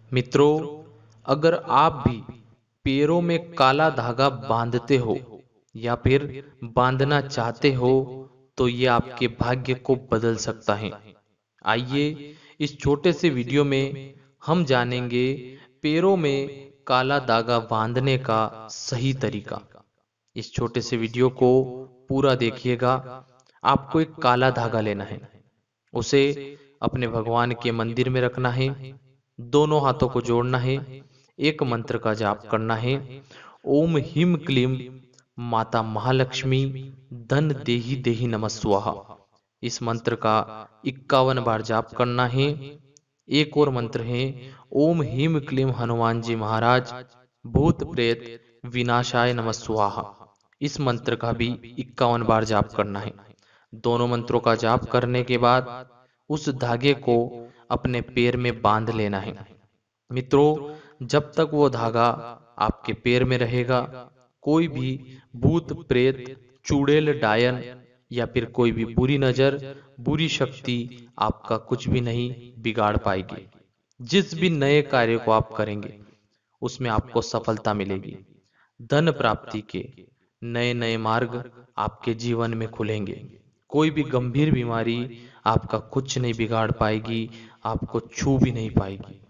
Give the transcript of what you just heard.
मित्रों, अगर आप भी पैरों में काला धागा बांधते हो या फिर बांधना चाहते हो तो ये आपके भाग्य को बदल सकता है। आइए इस छोटे से वीडियो में हम जानेंगे पैरों में काला धागा बांधने का सही तरीका। इस छोटे से वीडियो को पूरा देखिएगा। आपको एक काला धागा लेना है, उसे अपने भगवान के मंदिर में रखना है, दोनों हाथों को जोड़ना है, एक मंत्र का जाप करना है। ओम ह्रीं क्लीं माता महालक्ष्मी धन देहि देहि नमः स्वाहा। इस मंत्र का 51 बार जाप करना है। एक और मंत्र है, ओम ह्रीं क्लीं हनुमान जी महाराज भूत प्रेत विनाशाय नमः स्वाहा। इस मंत्र का भी 51 बार जाप करना है। दोनों मंत्रों का जाप करने के बाद उस धागे को अपने पैर में बांध लेना है। मित्रों, जब तक वो धागा आपके पैर में रहेगा, कोई भी भूत प्रेत, चुड़ैल डायन या फिर कोई भी बुरी नजर, बुरी शक्ति आपका कुछ भी नहीं बिगाड़ पाएगी। जिस भी नए कार्य को आप करेंगे उसमें आपको सफलता मिलेगी। धन प्राप्ति के नए नए मार्ग आपके जीवन में खुलेंगे। कोई भी गंभीर बीमारी आपका कुछ नहीं बिगाड़ पाएगी, आपको छू भी नहीं पाएगी।